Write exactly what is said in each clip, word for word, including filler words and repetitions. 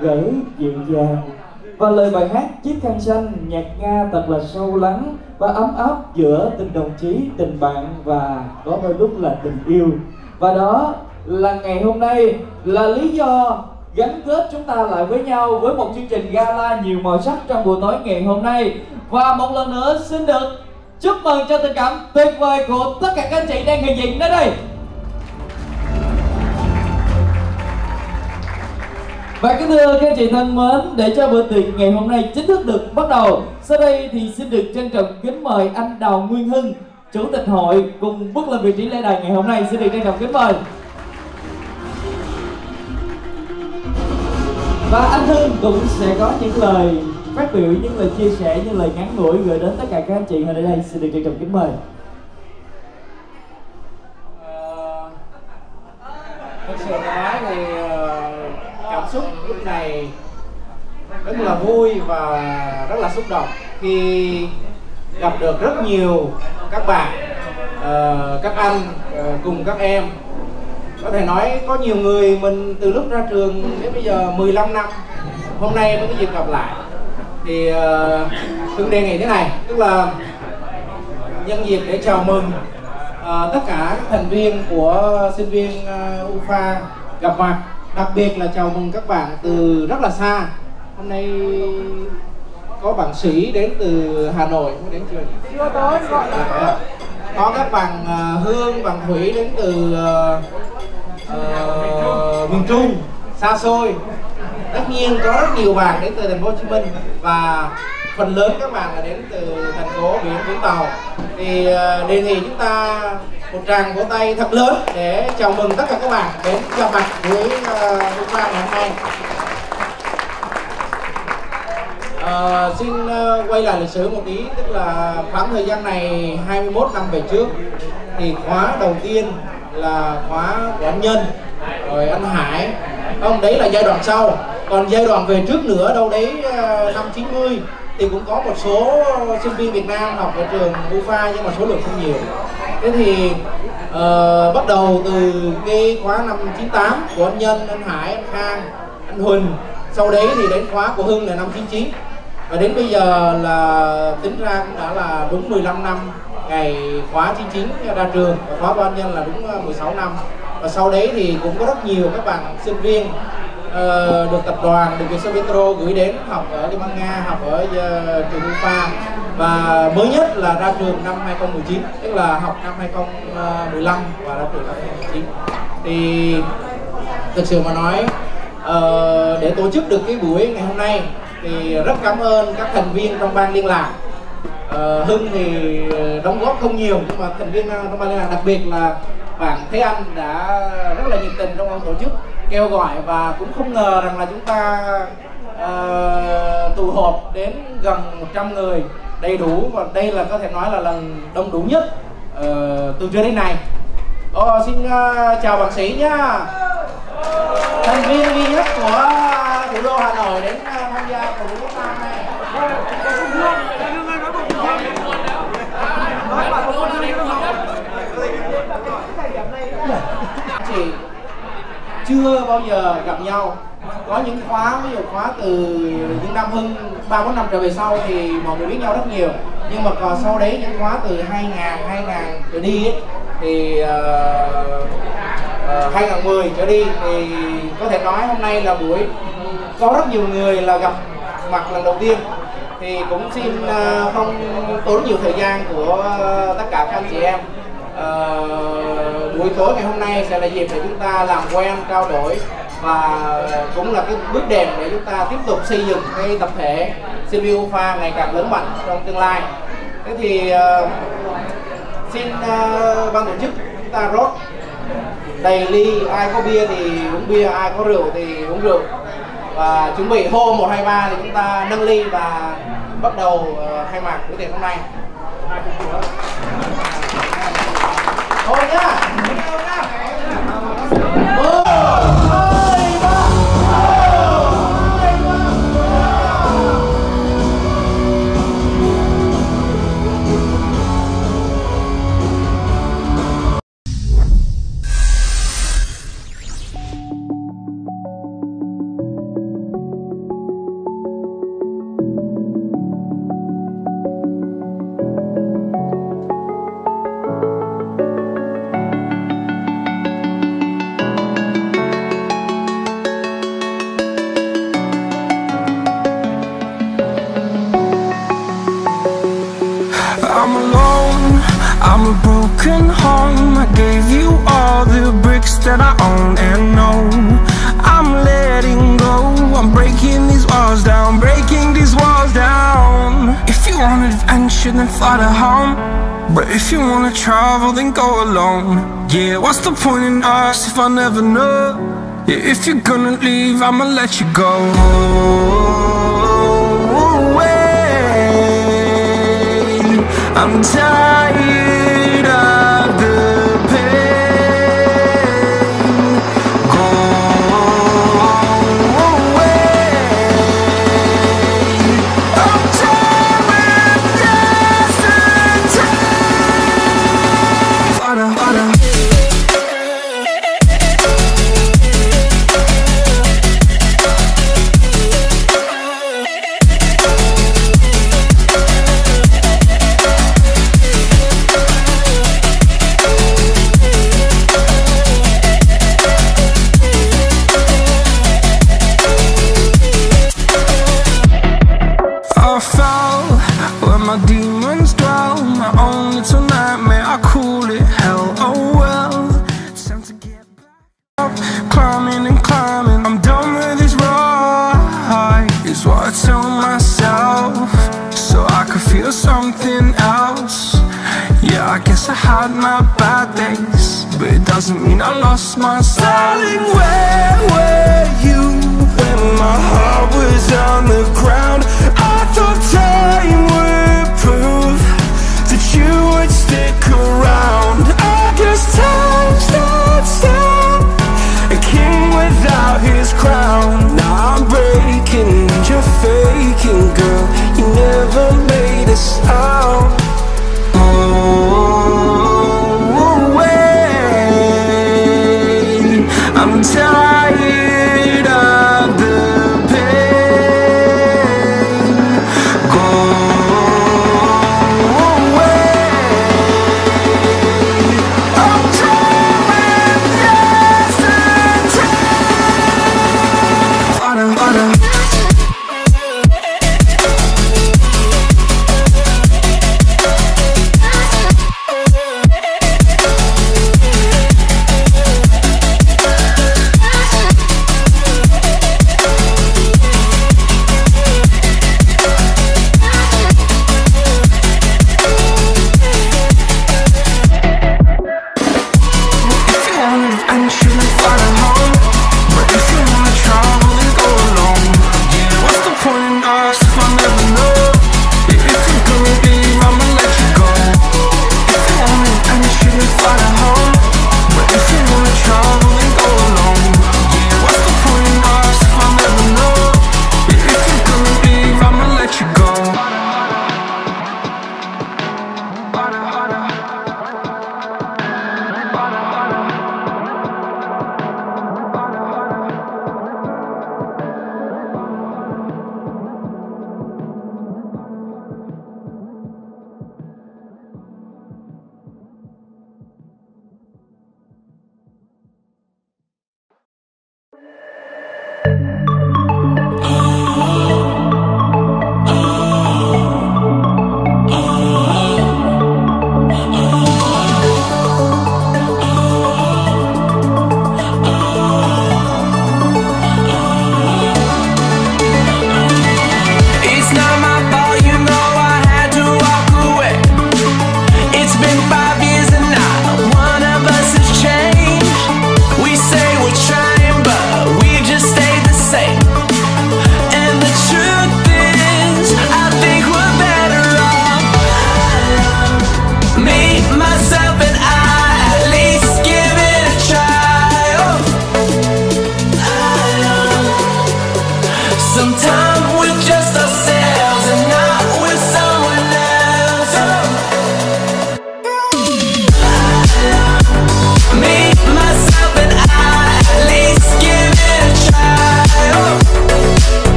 gỡ dịu dàng. Và lời bài hát Chiếc khăn xanh nhạc Nga thật là sâu lắng và ấm áp giữa tình đồng chí, tình bạn và có đôi lúc là tình yêu. Và đó là ngày hôm nay là lý do gắn kết chúng ta lại với nhau với một chương trình gala nhiều màu sắc trong buổi tối ngày hôm nay. Và một lần nữa xin được chúc mừng cho tình cảm tuyệt vời của tất cả các anh chị đang hiện diện đến đây. Và kính thưa các anh chị thân mến, để cho bữa tiệc ngày hôm nay chính thức được bắt đầu, sau đây thì xin được trân trọng kính mời anh Đào Nguyên Hưng, Chủ tịch hội cùng bước lên vị trí lễ đài ngày hôm nay. Xin được trân trọng kính mời. Và anh Hưng cũng sẽ có những lời phát biểu, những lời chia sẻ, những lời ngắn ngủi gửi đến tất cả các anh chị ở đây. Xin được trân trọng kính mời. Thực sự mà nói thì cảm xúc lúc này rất là vui và rất là xúc động khi gặp được rất nhiều các bạn, các anh cùng các em. Có thể nói có nhiều người mình từ lúc ra trường đến bây giờ mười lăm năm, hôm nay mới có dịp gặp lại. Thì Hưng đề nghị thế này, tức là nhân dịp để chào mừng uh, tất cả thành viên của sinh viên uh, u pê a gặp mặt, đặc biệt là chào mừng các bạn từ rất là xa. Hôm nay có bạn Sĩ đến từ Hà Nội, mới đến chưa? Chưa tới, gọi là có các bạn uh, Hương, bạn Thủy đến từ uh, uh, miền Trung xa xôi. Tất nhiên có rất nhiều bạn đến từ thành phố Hồ Chí Minh và phần lớn các bạn là đến từ thành phố biển Vũng Tàu. Thì uh, đề nghị chúng ta một tràng vỗ tay thật lớn để chào mừng tất cả các bạn đến gặp mặt với u pê a ngày hôm nay. Uh, xin uh, quay lại lịch sử một tí, tức là khoảng thời gian này hai mươi mốt năm về trước thì khóa đầu tiên là khóa của anh Nhân, rồi anh Hải. Không, đấy là giai đoạn sau. Còn giai đoạn về trước nữa đâu đấy uh, năm chín mươi thì cũng có một số sinh viên Việt Nam học ở trường u pê a nhưng mà số lượng không nhiều. Thế thì uh, bắt đầu từ cái khóa năm chín tám của anh Nhân, anh Hải, anh Khang, anh Huỳnh. Sau đấy thì đến khóa của Hưng là năm chín chín. Và đến bây giờ là tính ra cũng đã là đúng mười lăm năm ngày khóa chín chín ra trường. Và khóa của anh Nhân là đúng mười sáu năm. Và sau đấy thì cũng có rất nhiều các bạn sinh viên uh, được tập đoàn, được Viettel Petro gửi đến học ở Liên bang Nga, học ở uh, trường u pê a. Và mới nhất là ra trường năm hai không một chín, tức là học năm hai không một lăm và ra trường năm hai không một chín. Thì thực sự mà nói, uh, để tổ chức được cái buổi ngày hôm nay thì rất cảm ơn các thành viên trong ban liên lạc. Uh, Hưng thì đóng góp không nhiều, nhưng mà thành viên trong ban liên lạc, đặc biệt là bạn Thế Anh đã rất là nhiệt tình trong ban tổ chức, kêu gọi và cũng không ngờ rằng là chúng ta uh, tụ họp đến gần một trăm người đầy đủ, và đây là có thể nói là lần đông đủ nhất uh, từ trước đến nay. Oh, xin uh, chào bạn Sĩ nhá, thành viên duy nhất của thủ đô Hà Nội đến uh, tham gia cuộc thi năm này. Chị chưa bao giờ gặp nhau. Có những khóa, ví dụ khóa từ những năm Hưng ba bốn năm trở về sau thì mọi người biết nhau rất nhiều. Nhưng mà còn sau đấy những khóa từ hai nghìn, hai nghìn trở đi ấy, thì uh, uh, hai nghìn mười trở đi thì có thể nói hôm nay là buổi có rất nhiều người là gặp mặt lần đầu tiên. Thì cũng xin uh, không tốn nhiều thời gian của uh, tất cả các anh chị em. Uh, buổi tối ngày hôm nay sẽ là dịp để chúng ta làm quen, trao đổi và cũng là cái bước đệm để chúng ta tiếp tục xây dựng cái tập thể sinh viên u pê a ngày càng lớn mạnh trong tương lai. Thế thì uh, xin uh, ban tổ chức chúng ta rót đầy ly, ai có bia thì uống bia, ai có rượu thì uống rượu, và chuẩn bị hô một hai ba thì chúng ta nâng ly và bắt đầu uh, khai mạc buổi tiệc hôm nay. Thôi nhá. broken home. I gave you all the bricks that I own and know. I'm letting go, I'm breaking these walls down, breaking these walls down. If you want adventure, then fly to home. But if you wanna travel, then go alone. Yeah, what's the point in us if I never know? Yeah, if you're gonna leave, I'ma let you go. I'm tired of the pain. Go away. I'm tired of yesterday. Fada, fada. My demons dwell, my own little nightmare, I call it hell, oh well. Time to get back up, climbing and climbing, I'm done with this ride, is what I tell myself, so I could feel something else. Yeah, I guess I had my bad days, but it doesn't mean I lost my style. Darling, where were you when my heart was on the ground? I thought time would prove that you would stick around. I guess time stood still, a king without his crown. Now I'm breaking and you're faking, girl, you never made a sound. Oh, wait, I'm tired of the pain. Go away. I'm tired of yesterday. Fada, fada.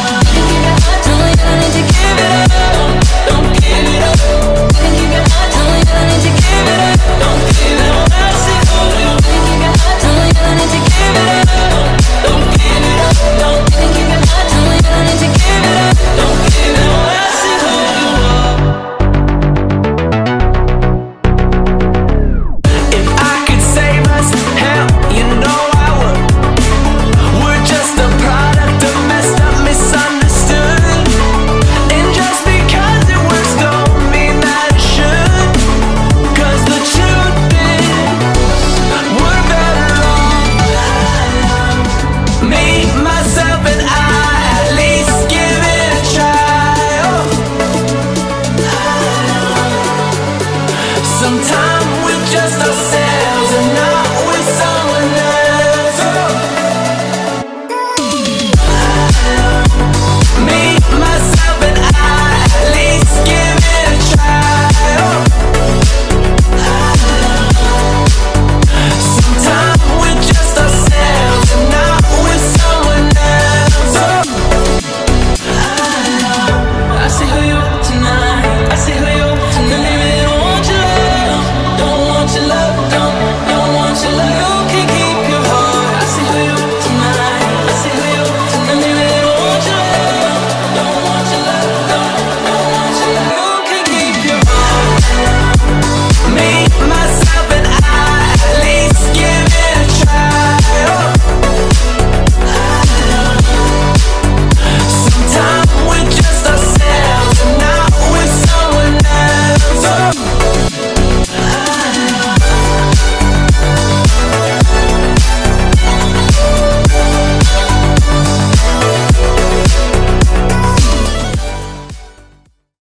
Don't sometimes